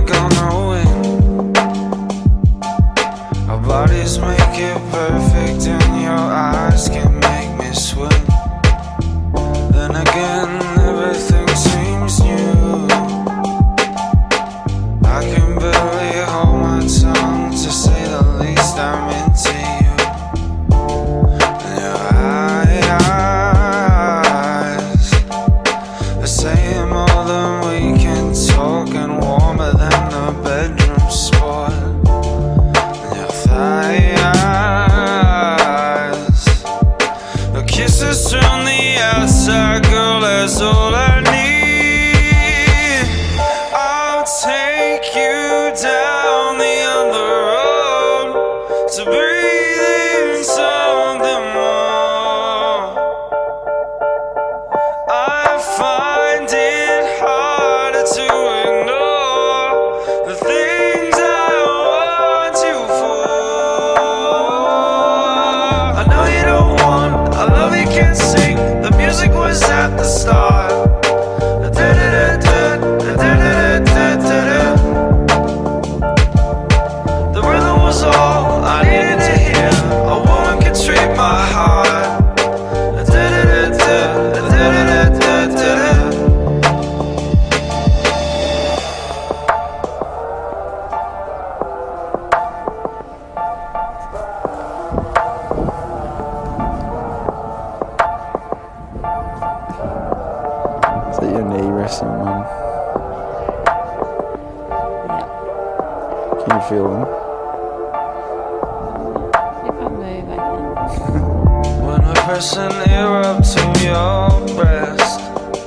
gonna win. Our bodies make it perfect and your eyes can make me swim. Then again, everything seems new. I can barely hold my tongue, to say the least. I'm into you. And your eyes are saying more than we can talk, and warmer than the bedroom sport. And your thighs, the kisses from the outside, girl, that's all I need. I'll take you down the other road to breathe in something more. I find it harder to ignore the things I want you for. I know you don't want, I love you can't sing. The music was at the start. The rhythm was all I needed to hear. A woman could treat my heart. Is that your knee resting, Mum? Can you feel them? If I move, I can. When I press an ear up to your breast,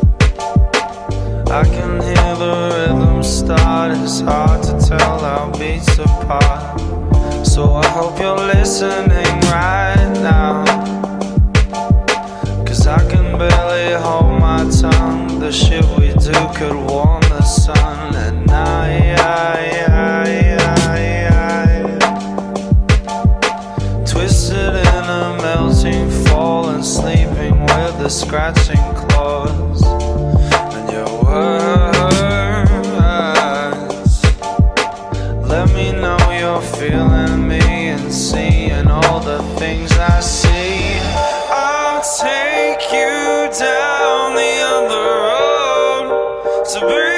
I can hear the rhythm start. It's hard to tell our beats apart. So I hope you're listening right now, 'cause I can barely hold my tongue. The shit we do could warm the sun at night. Twisted in a melting fall and sleeping with the scratching claws. And your words let me know you're feeling me and seeing all the things I see. I'll take you down the other road to breathe.